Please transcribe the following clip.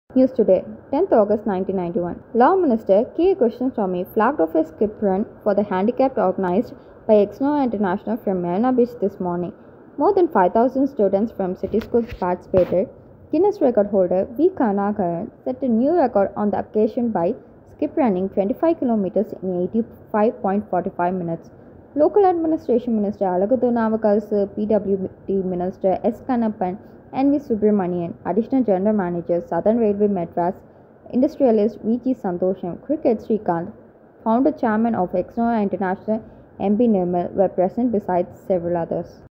News today, 10th August 1991. Law Minister K. Krishnaswamy flagged off a skip run for the handicapped organized by Exnova International from Marina Beach this morning. More than 5,000 students from city schools participated. Guinness record holder V. Karnakaran set a new record on the occasion by skip running 25 kilometers in 85.45 minutes. Local Administration Minister Alagadhu Navakarasu, PWD Minister S. Kannappan, N. V. Subramanian, Additional General Manager, Southern Railway Madras, Industrialist V. G. Santosham, Cricket Srikanth, Founder Chairman of Exnova International M. B. Nirmal were present besides several others.